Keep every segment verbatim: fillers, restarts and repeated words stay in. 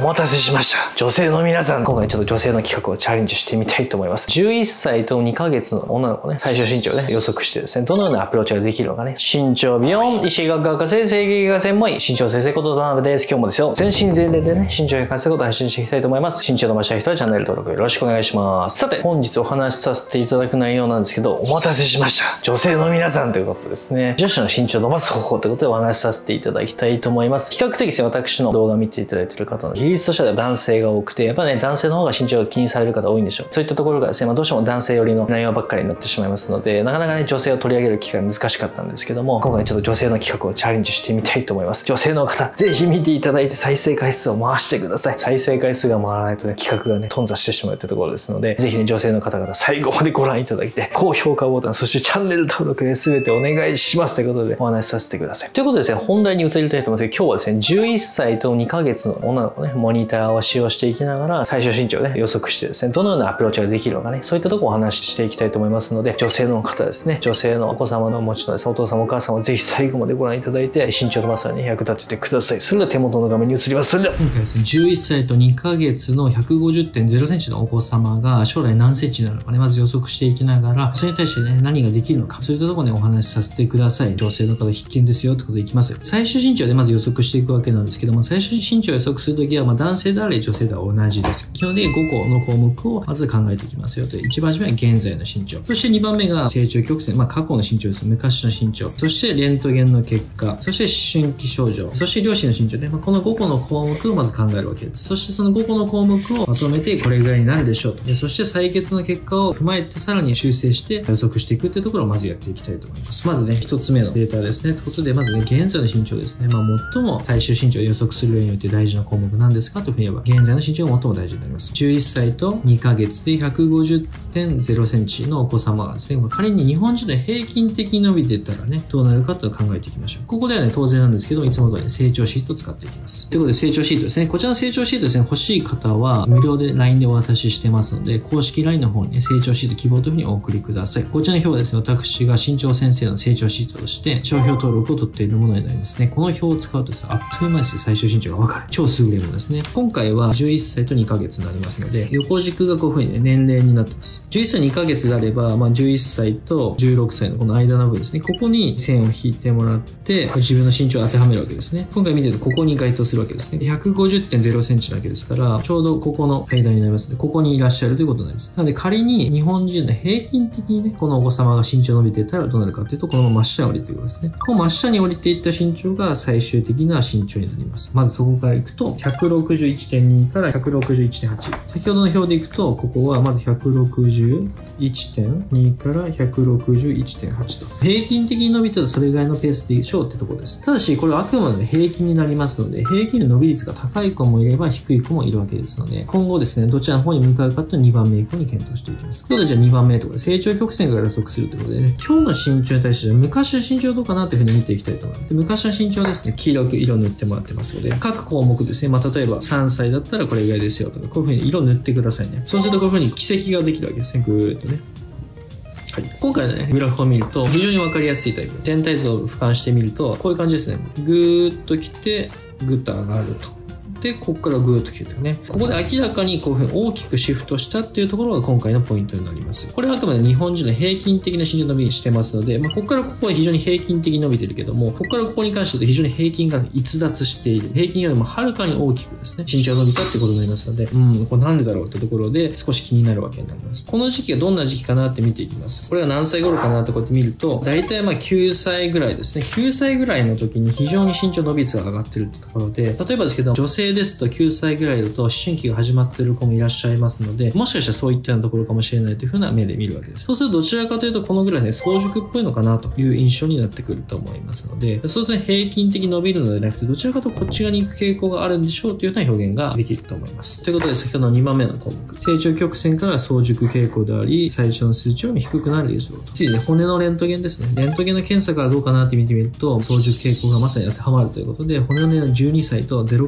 待たせしました。女性の皆さん、今回ちょっと女性の企画をチャレンジしてみたいと思います。じゅういっさいとにかげつの女の子ね、最終身長をね、予測してですね、どのようなアプローチができるのかね。身長ビヨン、医師学博士、整形外科専門医、身長先生こと田辺です。今日もですよ、全身全霊でね、身長に関することを発信していきたいと思います。身長伸ばしたい人はチャンネル登録よろしくお願いします。さて、本日お話しさせていただく内容なんですけど、お待たせしました。女性の皆さんということですね、女子の身長を伸ばす方法ということでお話しさせていただきたいと思います。比較的ですね、私の動画を見ていただいている方の比率としては男性が多くて、やっぱね、男性の方が身長が気にされる方多いんでしょう。そういったところがですね、まあ、どうしても男性寄りの内容ばっかりになってしまいますので、なかなかね、女性を取り上げる機会難しかったんですけども、今回ちょっと女性の企画をチャレンジしてみたいと思います。女性の方、ぜひ見ていただいて再生回数を回してください。再生回数が回らないとね、企画がね、頓挫してしまうってところですので、ぜひね、女性の方々最後までご覧いただいて、高評価ボタン、そしてチャンネル登録で全てお願いしますということでお話しさせてください。ということでですね、本題に移りたいと思いますけど、今日はですね、じゅういっさいとにかげつの女の子ね、モニターを使用していきながら、最終身長をね、予測してですね、どのようなアプローチができるのかね、そういったところをお話ししていきたいと思いますので、女性の方ですね、女性のお子様のお持ちのですね、お父様お母様をぜひ最後までご覧いただいて、身長伸ばすのに役立ててください。それでは手元の画面に移ります。それでは、今回ですね、じゅういっさいとにかげつの ひゃくごじゅってんゼロセンチのお子様が将来何センチになるのかね、まず予測していきながら、それに対してね、何ができるのか、そういったところでお話しさせてください。女性の方必見ですよってことでいきますよ。最終身長でまず予測していくわけなんですけども、最終身長を予測するときは、まあ男性であれ女性では同じです。基本的にごこの項目をまず考えていきますよと。一番初めは現在の身長。そしてにばんめが成長曲線、まあ過去の身長です。昔の身長。そしてレントゲンの結果。そして思春期症状。そして両親の身長で、まあ、このごこの項目をまず考えるわけです。そしてそのごこの項目をまとめてこれぐらいになるでしょうと。でそして採血の結果を踏まえてさらに修正して予測していくっていうところをまずやっていきたいと思います。まずね、一つ目のデータですね。ということで、まずね、現在の身長ですね。まあ最も最終身長を予測する上において大事な項目なんですかというふうに言えば、現在の身長が最も大事になります。じゅういっさいとにかげつで ひゃくごじゅってんゼロセンチのお子様がですね、仮に日本人の平均的に伸びてたらね、どうなるかというのを考えていきましょう。ここではね、当然なんですけども、いつも通り、ね、成長シートを使っていきます。ということで、成長シートですね。こちらの成長シートですね、欲しい方は無料で ライン でお渡ししてますので、公式 ライン の方に、ね、成長シート希望というふうにお送りください。こちらの表はですね、私が身長先生の成長シートとして、商標登録を取っているものになりますね。この表を使うとですね、あっという間ですね、最終身長がわかる。超優れものですね。今回はじゅういっさいとにかげつになりますので、横軸がこういうふうに、ね、年齢になってます。じゅういっさいにかげつであれば、まあ、じゅういっさいとじゅうろくさいのこの間の部分ですね。ここに線を引いてもらって、自分の身長を当てはめるわけですね。今回見てるとここに該当するわけですね。ひゃくごじゅってんゼロセンチなわけですから、ちょうどここの間になりますので、ここにいらっしゃるということになります。なので仮に日本人の平均的にね、このお子様が身長伸びていたらどうなるかというと、このまま真下に降りていくわけですね。この真下に降りていった身長が最終的な身長になります。まずそこからいくと、ひゃくろくじゅういってんに から ひゃくろくじゅういってんはち。先ほどの表でいくと、ここはまず ひゃくろくじゅういってんに から ひゃくろくじゅういってんはちと。平均的に伸びたらそれぐらいのペースでしょうってところです。ただし、これはあくまで平均になりますので、平均の伸び率が高い子もいれば低い子もいるわけですので、今後ですね、どちらの方に向かうかというにばんめ以降に検討していきます。ということで、じゃあにばんめとかで成長曲線から予測するということでね、今日の身長に対して昔の身長どうかなというふうに見ていきたいと思います。で昔の身長ですね、黄色く色塗ってもらってますので、各項目ですね、まあ例えばさんさいだったらこれぐらいですよとか、こういうふうに色塗ってくださいね。そうするとこういうふうに軌跡ができるわけですね、ぐーっとね。はい、今回のね、グラフを見ると非常にわかりやすいタイプ。全体像を俯瞰してみると、こういう感じですね。ぐーっと来て、ぐっと上がると。で、ここからぐーっと来てるね。ここで明らかにこういうふうに大きくシフトしたっていうところが今回のポイントになります。これはあくまで日本人の平均的な身長伸びしてますので、まあ、ここからここは非常に平均的に伸びてるけども、ここからここに関しては非常に平均が逸脱している。平均よりもはるかに大きくですね、身長が伸びたってことになりますので、うん、これなんでだろうってところで少し気になるわけになります。この時期がどんな時期かなって見ていきます。これは何歳頃かなってこうやって見ると、だいたいまあきゅうさいぐらいですね。きゅうさいぐらいの時に非常に身長伸び率が上がってるってところで、例えばですけど、女性ですときゅうさいぐらいだと思春期が始まっている子もいらっしゃいますので、もしかしたらそういったようなところかもしれないというふうな目で見るわけです。そうするとどちらかというとこのぐらいね、早熟っぽいのかなという印象になってくると思いますので、そうすると平均的に伸びるのではなくて、どちらかとこっち側に行く傾向があるんでしょうというような表現ができると思います。ということで、先ほどのにばんめの項目。成長曲線から早熟傾向であり、最初の数値より低くなるでしょうと。次に骨のレントゲンですね。レントゲンの検査からどうかなって見てみると、早熟傾向がまさに当てはまるということで、骨の年齢はじゅうにさいとゼロかげつぶ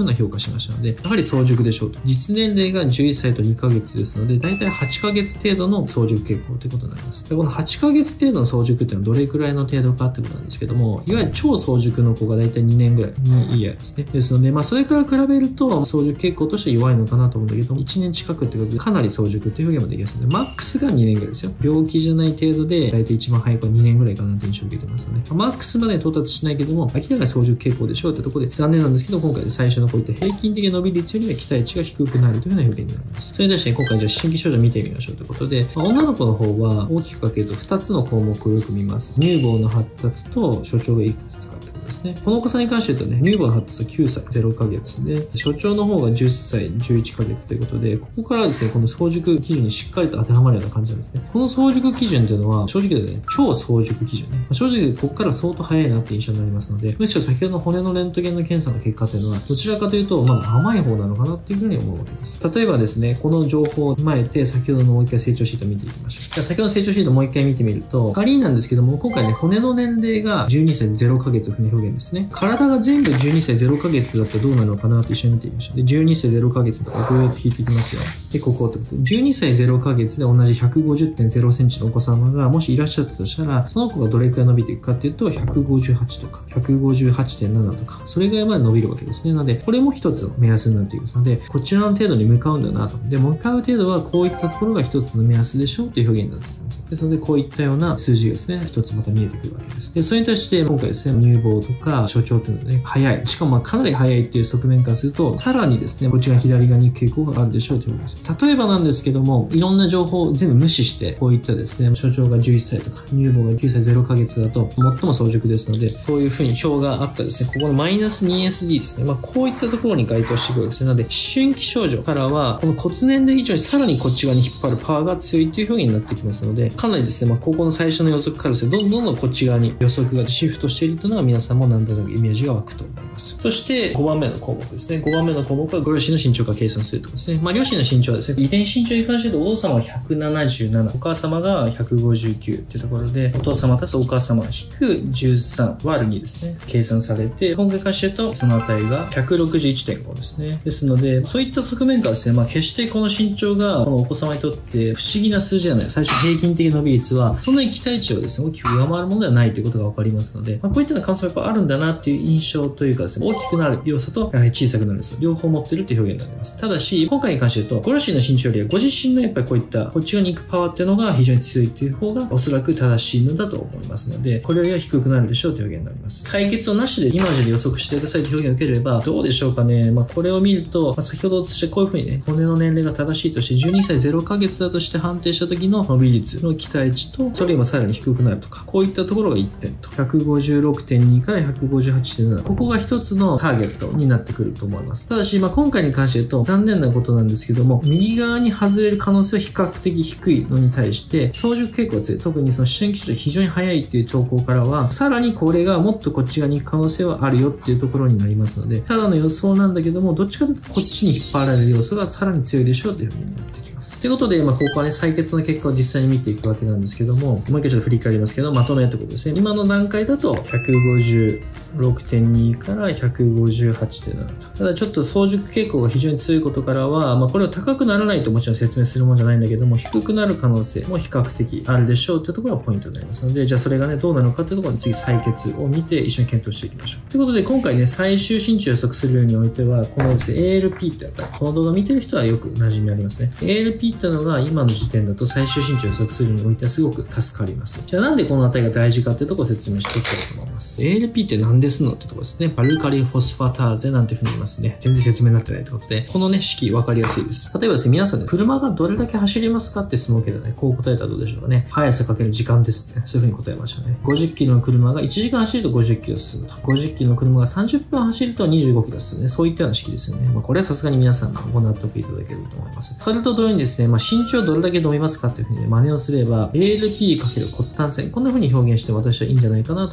うな評価しましたので、やはり早熟でしょうと。実年齢がじゅういっさいとにかげつですので、だいたいはちかげつ程度の早熟傾向ということになります。でこのはちかげつ程度の早熟っていうのはどれくらいの程度かってことなんですけども、いわゆる超早熟の子がだいたいにねんぐらいにいいやですね。ですので、まあそれから比べると早熟傾向としては弱いのかなと思うんだけども、いちねん近くってことでかなり早熟っていう表現もできますので、マックスがにねんぐらいですよ。病気じゃない程度でだいたい一番早くはにねんぐらいかなって印象を受けてますので、マックスまで到達しないけども、明らかに早熟傾向でしょうってところで残念なんですけど、今回で最初のこういった平均的伸び率よりは期待値が低くなるというような表現になります。それに対して今回じゃあ新規症状見てみましょうということで、まあ、女の子の方は大きく分けるとふたつの項目をよく見ます。乳房の発達と所長がいくつ使ってですね。このお子さんに関して言うとね、乳房の発達はきゅうさいゼロかげつで、所長の方がじゅっさいじゅういっかげつということで、ここからですね、この早熟基準にしっかりと当てはまるような感じなんですね。この早熟基準というのは、正直でね、超早熟基準ね。正直ここから相当早いなって印象になりますので、むしろ先ほどの骨のレントゲンの検査の結果というのは、どちらかというと、まあ甘い方なのかなっていうふうに思うわけです。例えばですね、この情報を踏まえて、先ほどのもう一回成長シートを見ていきましょう。じゃあ先ほどの成長シートをもう一回見てみると、仮になんですけども、今回ね、骨の年齢がじゅうにさいゼロかげつ船表現ですね。体が全部じゅうにさいゼロかげつだったらどうなるのかなって一緒に見てみましょう。で、じゅうにさいゼロかげつとかぐーっと引いていきますよ。で、ここってことで、じゅうにさいゼロかげつで同じ ひゃくごじゅってんゼロセンチのお子様がもしいらっしゃったとしたら、その子がどれくらい伸びていくかっていうと、ひゃくごじゅうはちとか、ひゃくごじゅうはちてんなな とか、それぐらいまで伸びるわけですね。なので、これも一つの目安になっていますので、こちらの程度に向かうんだなと。で、向かう程度はこういったところが一つの目安でしょうという表現になってきます。ですので、こういったような数字がですね、一つまた見えてくるわけです。で、それに対して今回ですね、乳房とか所長っていうのはね、早い。しかもまあかなり早いっていう側面からすると、さらにですね、こっちが左側に行く傾向があるでしょうということです。例えばなんですけども、いろんな情報を全部無視して、こういったですね、所長がじゅういっさいとか、乳房がきゅうさいゼロかげつだと、最も早熟ですので、こういうふうに表があったですね、ここのマイナス にエスディー ですね。まあこういったところに該当してくるわけですね。なので、思春期症状からは、この骨年齢以上にさらにこっち側に引っ張るパワーが強いという表現になってきますので、かなりですね、まあ高校の最初の予測からですね、どんどんどんこっち側に予測がシフトしているというのは皆さんも何となくイメージが湧くと思います。そしてごばんめの項目ですね。ごばんめの項目はご両親の身長から計算するとですね。まあ両親の身長はですね、遺伝身長に関して言うとお父様はひゃくななじゅうなな、お母様がひゃくごじゅうきゅうというところで、お父様足すお母様引くじゅうさん割るにですね、計算されて、今回からして言うとその値が ひゃくろくじゅういってんご ですね。ですので、そういった側面からですね、まあ決してこの身長がこのお子様にとって不思議な数字じゃない。最初平均的伸び率は、そんなに期待値をですね、大きく上回るものではないということがわかりますので、まあこういった感想がやっぱあるんだなっていう印象というかですね、大きくなる要素と小さくなる要素、両方持ってるっていう表現になります。ただし、今回に関して言うと、ご両親の身長よりはご自身のやっぱりこういったこっち側に行くパワーっていうのが非常に強いっていう方がおそらく正しいのだと思いますので、これよりは低くなるでしょうという表現になります。採血をなしでイマージで予測してくださいという表現を受ければ、どうでしょうかね。まあこれを見ると、まあ、先ほどとしてこういうふうにね、骨の年齢が正しいとしてじゅうにさいゼロかげつだとして判定した時の伸び率の期待値と、それよりもさらに低くなるとか、こういったところがいってんと、ひゃくごじゅうろくてんに からひゃくごじゅうはちてんなな、ここが一つのターゲットになってくると思います。ただし、まあ今回に関して言うと残念なことなんですけども、右側に外れる可能性は比較的低いのに対して、早熟傾向が強い、特にその思春期症状非常に早いっていう兆候からは、さらにこれがもっとこっち側に行く可能性はあるよっていうところになりますので、ただの予想なんだけども、どっちかというとこっちに引っ張られる要素がさらに強いでしょうというふうになってきます。ということで、まあここはね、採血の結果を実際に見ていくわけなんですけども、もう一回ちょっと振り返りますけど、まとめってことですね。今の段階だとひゃくごじゅうろくてんに からひゃくごじゅうはちてんななと。ただちょっと早熟傾向が非常に強いことからは、まあこれを高くならないともちろん説明するもんじゃないんだけども、低くなる可能性も比較的あるでしょうっていうところがポイントになりますので、じゃあそれがね、どうなのかっていうところに次採血を見て一緒に検討していきましょう。ということで今回ね、最終身長を予測するようにおいては、このですね、エーエルピー ってあったら、この動画見てる人はよく馴染みありますね。エーエルピー ってのが今の時点だと最終身長を予測するにおいてはすごく助かります。じゃあなんでこの値が大事かっていうところを説明していきたいと思います。エーエルピー って何ですのってところですね。バルカリフォスファターゼなんていうふうに言いますね。全然説明になってないってことで、このね、式分かりやすいです。例えばですね、皆さんね、車がどれだけ走りますかって質問を受けたね、こう答えたらどうでしょうかね。速さかける時間ですね。そういうふうに答えましたね。ごじゅっキロの車がいちじかん走るとごじゅっキロ進むと。ごじゅっキロの車がさんじゅっぷん走るとにじゅうごキロ進むね。そういったような式ですよね。まあ、これはさすがに皆さんがご納得いただけると思います。それと同様にですね、まあ、身長どれだけ伸びますかっていうふうに、ね、真似をすれば、エーエルピー× 骨端線。こんな風に表現して私はいいんじゃないかなというふうに思います。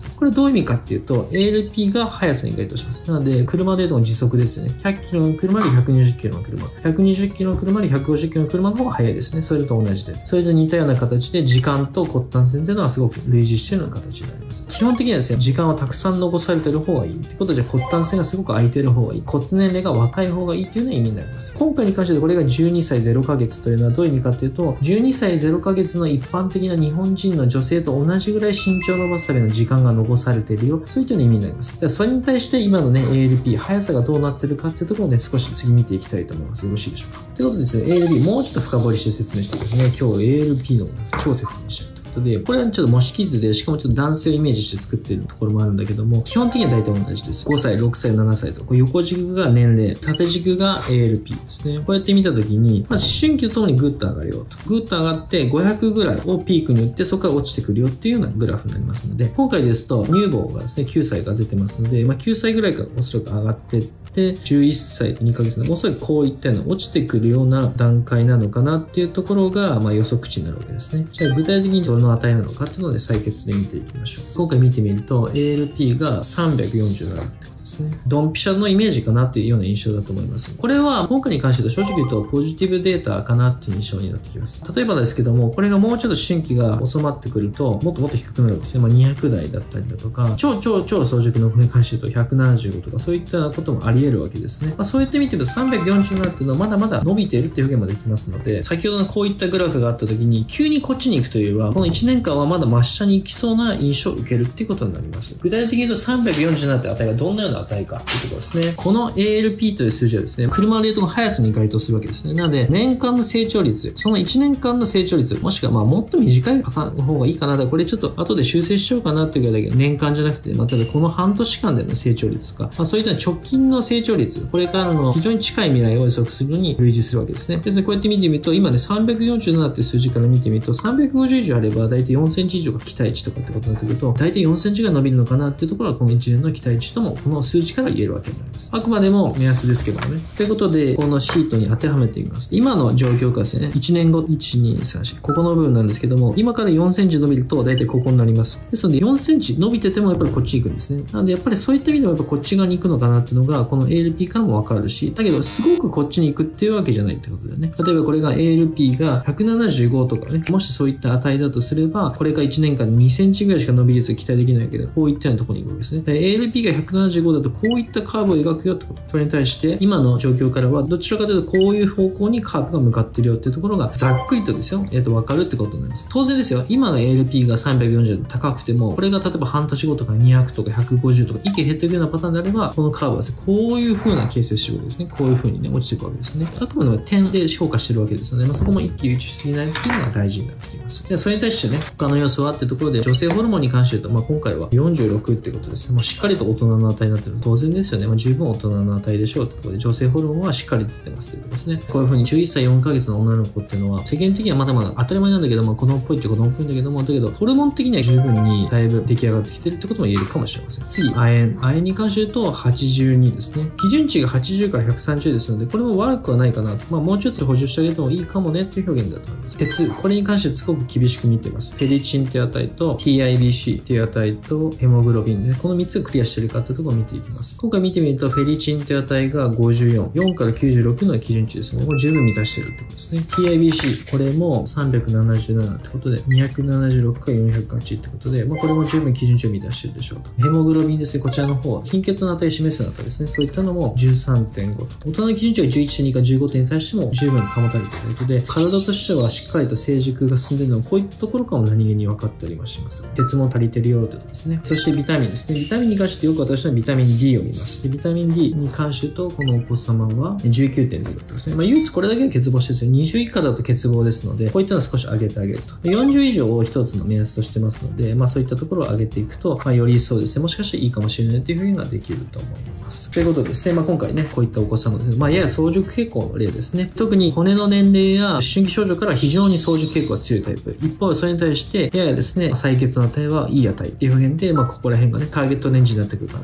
ます。これどういう意味かっていうと、エーエルピー が速さに該当します。なので、車でいうと時速ですよね。ひゃっキロの車よりひゃくにじゅっキロの車。ひゃくにじゅっキロの車よりひゃくごじゅっキロの車の方が速いですね。それと同じです。それと似たような形で、時間と骨端線というのはすごく類似しているような形になります。基本的にはですね、時間はたくさん残されている方がいい。ってことで、骨端線がすごく空いている方がいい。骨年齢が若い方がいいというような意味になります。今回に関してこれがじゅうにさいゼロかげつというのはどういう意味かというと、じゅうにさいゼロかげつの一般的な日本人の女性と同じぐらい身長を伸ばすための時間が残されているよ。そういったような意味になります。それに対して今のね、エーエルピー、速さがどうなっているかっていうところをね、少し次見ていきたいと思います。よろしいでしょうか。ということでですね、エーエルピー、もうちょっと深掘りして説明していきますね。今日 エーエルピー の超説明しちゃう。で、これはちょっと模式図で、しかもちょっと男性をイメージして作っているところもあるんだけども、基本的には大体同じです。ごさい、ろくさい、ななさいと、こう横軸が年齢、縦軸が エーエルピー ですね。こうやって見たときに、まず思春期とともにグッと上がるよと。グッと上がってごひゃくぐらいをピークに打って、そこから落ちてくるよっていうようなグラフになりますので、今回ですと乳房がですね、きゅうさいが出てますので、まあ、きゅうさいぐらいからおそらく上がってで、じゅういっさいとにかげつで、おそらくこういったような落ちてくるような段階なのかなっていうところが、まあ予測値になるわけですね。じゃあ具体的にどの値なのかっていうので採血で見ていきましょう。今回見てみると、エーエルピー がさんびゃくよんじゅうななってことですね。ドンピシャのイメージかなっていうような印象だと思います。これは今回に関しては正直言うとポジティブデータかなっていう印象になってきます。例えばですけども、これがもうちょっと思春期が収まってくると、もっともっと低くなるんですね。まあにひゃくだいだったりだとか、超超超早熟の方に関して言うとひゃくななじゅうごとか、そういったこともあり得るわけですね。まあ、そうやって見てるとさんびゃくよんじゅうななっていうのはまだまだ伸びているっていう表現もできますので、先ほどのこういったグラフがあった時に急にこっちに行くというよりは、このいちねんかんはまだ真下に行きそうな印象を受けるっていうことになります。具体的に言うとさんびゃくよんじゅうななって値がどんなような値かっていうことですね。この エーエルピー という数字はですね、車で言うと速さに該当するわけですね。なので、年間の成長率、そのいちねんかんの成長率、もしくはまあもっと短いパターンの方がいいかな。だからこれちょっと後で修正しようかなっていうぐらいだけど、年間じゃなくて、まあ、例えばこの半年間での成長率とか、まあそういった直近の成長率、これからの非常に近い未来を予測するのに類似するわけですね。ですね、こうやって見てみると、今ね、さんびゃくよんじゅうななっていう数字から見てみると、さんびゃくごじゅう以上あれば、だいたいよんセンチ以上が期待値とかってことになってくると、だいたいよんセンチが伸びるのかなっていうところは、このいちねんの期待値とも、この数字から言えるわけになります。あくまでも目安ですけどもね。ということで、このシートに当てはめてみます。今の状況からですね、いちねんご、いち、に、さん、よん、ここの部分なんですけども、今からよんセンチ伸びると、だいたいここになります。ですので、よんセンチ伸びてても、やっぱりこっちに行くんですね。なので、やっぱりそういった意味でも、やっぱこっち側に行くのかなっていうのが、この エーエルピー からもわかるし、だけど、すごくこっちに行くっていうわけじゃないってことだよね。例えばこれが エーエルピー がひゃくななじゅうごとかね、もしそういった値だとすれば、これがいちねんかんにセンチぐらいしか伸び率が期待できないけど、こういったようなところに行くわけですね。エーエルピー がひゃくななじゅうごだと、こういったカーブを描くよってこと。それに対して、今の状況からは、どちらかというと、こういう方向にカーブが向かってるよっていうところが、ざっくりとですよ、えっと、わかるってことになります。当然ですよ、今の エーエルピー がさんびゃくよんじゅう高くても、これが例えば半年後とかにひゃくとかひゃくごじゅうとか、一気に減っていくようなパターンであれば、このカーブはですね、こういう風な形成してるわけですね。こういう風にね、落ちていくわけですね。あくまでも点で評価してるわけですので、まあ、そこも一喜一憂しすぎないっていうのが大事になってきます。で、それに対してね、他の要素はっていうところで、女性ホルモンに関して言うと、まあ、今回はよんじゅうろくっていうことですね。もうしっかりと大人の値になってる。当然ですよね。まあ、十分大人の値でしょうってところで、女性ホルモンはしっかり出てますということですね。こういう風にじゅういっさいよんかげつの女の子っていうのは、世間的にはまだまだ当たり前なんだけども、子供っぽいって子供っぽいんだけども、だけど、ホルモン的には十分にだいぶ出来上がってきてるってことも言えるかもしれません。次、亜鉛。亜鉛に関して言うとはちじゅうにですね。基準値がはちじゅうからひゃくさんじゅうですので、これも悪くはないかなと。まあ、もうちょっと補充してあげてもいいかもねっていう表現だと思います。鉄。これに関してはすごく厳しく見ています。フェリチンっていう値と ティーアイビーシー っていう値とヘモグロビンで、このみっつをクリアしてるかっていうところを見ていきます。今回見てみると、フェリチンっていう値がごじゅうよん。よんからきゅうじゅうろくの基準値ですね。これ十分満たしてるってことですね。ティーアイビーシー、これもさんびゃくななじゅうななってことで、にひゃくななじゅうろくからよんひゃくはちってことで、まあ、これも十分基準値を満たしてるでしょうと。ヘモグロビンですね。こちらの方、貧血の値を示すような値ですね。そういったのも じゅうさんてんご と。大人の基準値が じゅういちてんに かじゅうごてんに対しても十分保たれているということで、体としてはしっかりと成熟が進んでいるのは、こういったところからも何気に分かったりもします。鉄も足りてるよってことですね。そしてビタミンですね。ビタミンに関してよく私はビタミン ディー を見ます。でビタミン ディー に関して言うと、このお子様は じゅうきゅうてんゼロ ですね。まあ、唯一これだけが欠乏してですね、にじゅう以下だと欠乏ですので、こういったのを少し上げてあげると。よんじゅう以上を一つの目安としてますので、まあそういったところを上げていくと、まあよりそうですね、もしかしたらいいかもしれないという表現ができると思います。ということでですね、まあ今回ね、こういったお子様ですね、まあやや早熟傾向の例ですね。特に骨の年齢や思春期症状から非常に早熟傾向が強いタイプ。一方、それに対して、ややですね、採血の値はいい値っていう表現で、まあここら辺がね、ターゲットレンジになってくるかなと。ただ、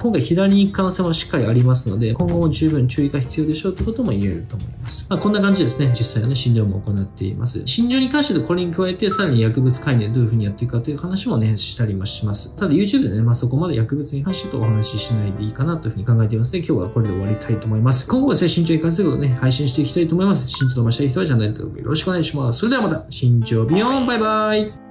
今回左に行く可能性もしっかりありますので、今後も十分注意が必要でしょうということも言えると思います。まあ、こんな感じですね。実際はね、診療も行っています。診療に関してこれに加えて、さらに薬物介入どういう風にやっていくかという話もね、したりもします。ただ YouTube でね、まあそこまで薬物に関してとお話ししないでいいかなという風に考えていますので、今日はこれで終わりたいと思います。今後はですね、身長に関することをね、配信していきたいと思います。身長伸ばしたい人はチャンネル登録よろしくお願いします。それではまた、身長ビヨーンバイバイ